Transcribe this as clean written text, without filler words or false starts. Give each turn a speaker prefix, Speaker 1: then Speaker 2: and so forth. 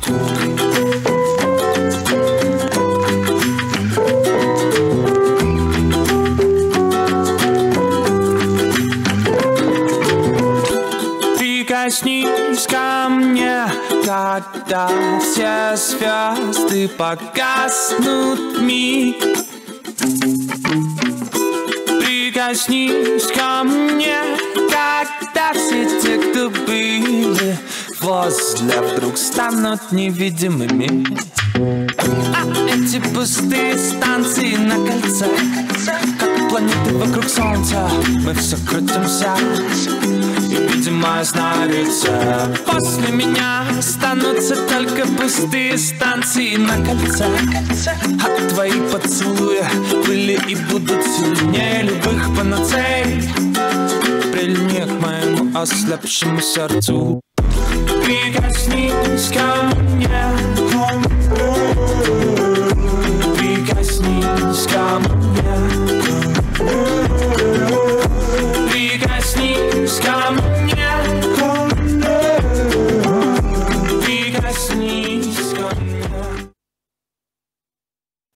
Speaker 1: Прикоснись ко мне, когда все звезды погаснут миг. Прикоснись ко мне, когда все те, кто были возле, вдруг станут невидимыми. А эти пустые станции на кольце, как планеты вокруг Солнца, мы все крутимся. И, видимо, я знаю рецепт. После меня останутся только пустые станции на кольце. А твои поцелуи были и будут сильнее любых панацей. Прильни к моему ослепшему сердцу. Прикоснись ко